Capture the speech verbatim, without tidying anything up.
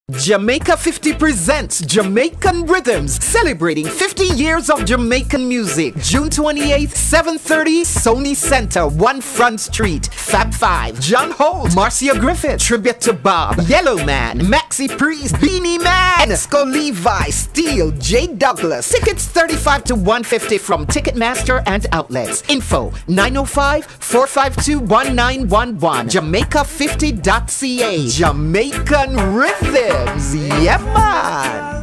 Jamaica fifty presents Jamaican Rhythms, celebrating fifty years of Jamaican music. June twenty-eighth, seven thirty, Sony Center, One Front Street. Fab Five, John Holt, Marcia Griffiths, Tribute to Bob, YELLOWMAN, Maxi Priest, BEENIE Man, EXCO, LEVI, STEELE, J Douglas. Tickets thirty-five to one fifty from Ticketmaster and outlets. Info nine oh five, four five two, one nine one one. Jamaica fifty dot C A. Jamaican Rhythms. Yeah, man.